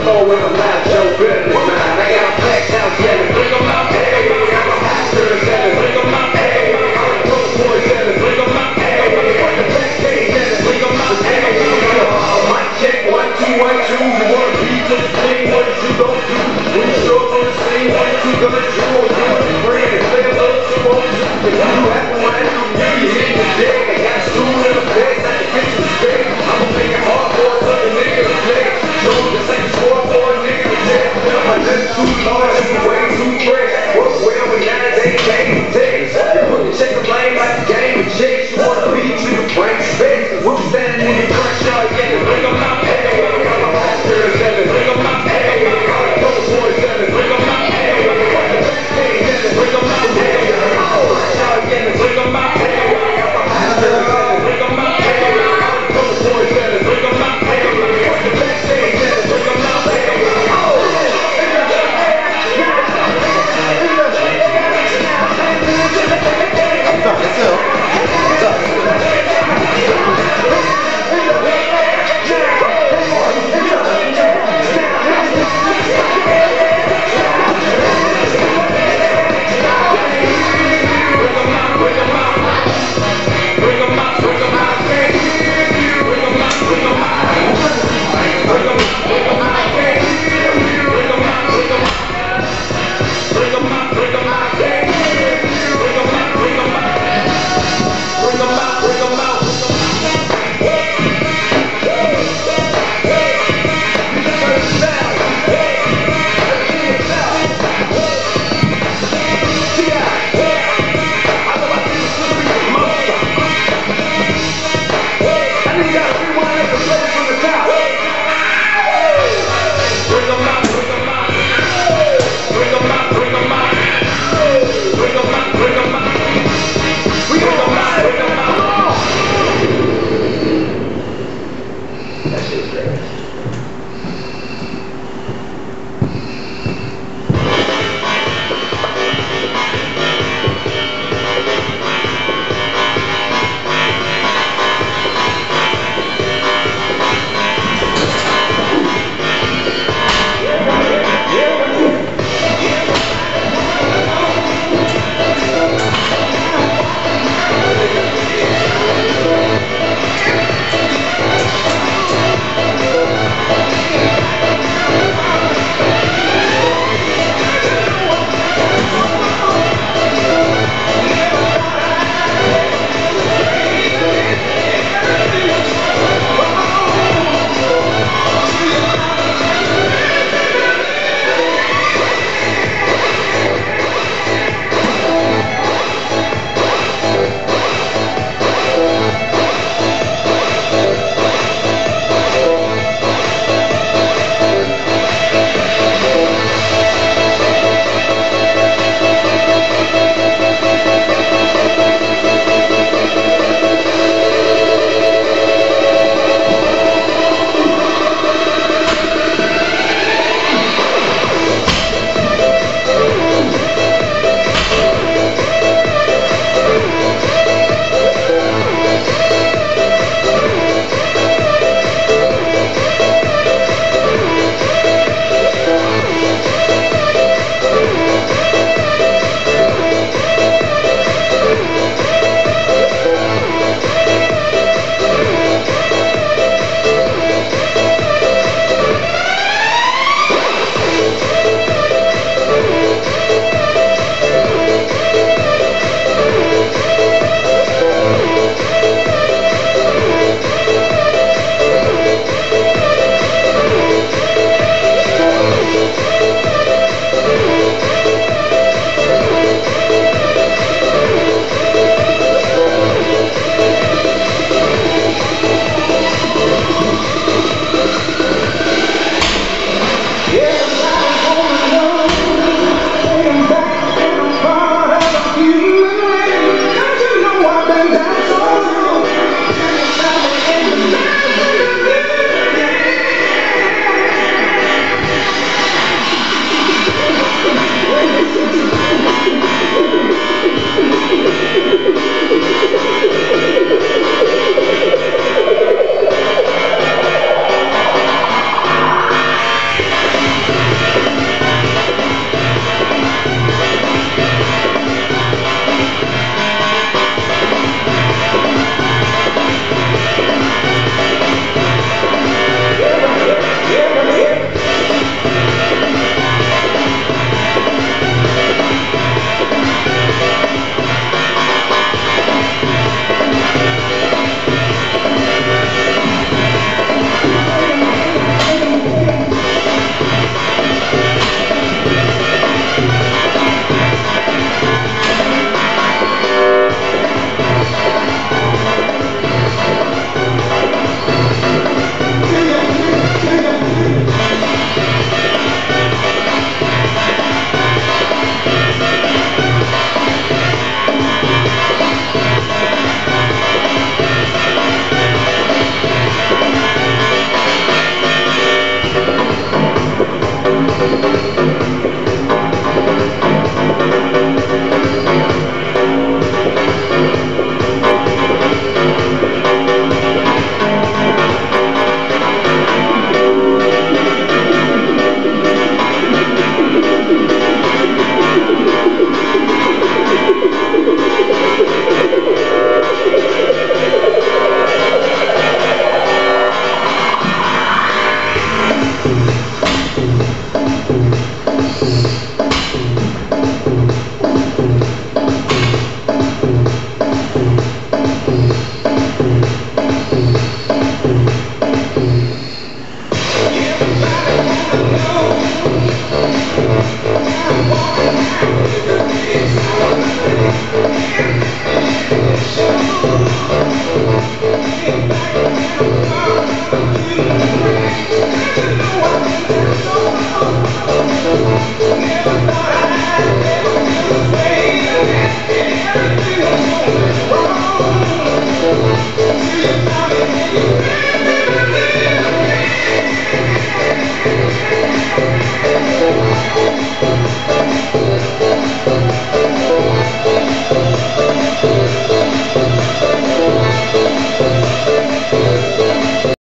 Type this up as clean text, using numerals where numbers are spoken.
floor with a loud Joe business, man. I got a packed house yelling, bring 'em out, hey. I'm a master of seven, bring 'em out, hey. I'm a pro 47, bring 'em out, hey. From the backstage, bring 'em out, hey. Mic check, 1, 2, 1, 2. You want a beat to the scene, what is you gon' do? When you show up on the scene, what is you gonna do? You want a friend, and play a little too old. If you have to run through me, you hit the deck. I got a stool in the bed, not to get you straight. I'ma make it hard for another nigga to play. Show them this ain't score for a nigga to dead. My lips too large, it's way too fresh. Work well, but nowadays they ain't text. You put the check the blame like a game of chicks. You wanna beat you to break space. We're standing in the front yard, yeah, bring 'em out, hey. I'm a master of seven, bring 'em out, hey. I'm a pro 47, bring 'em out, hey. Bring 'em out, hey. Front yard, yeah, bring 'em out, hey. I'm a master of seven, bring 'em out, hey. I'm a pro 47, bring 'em out, hey. The backstage, yeah, bring 'em out, hey. That shit's great.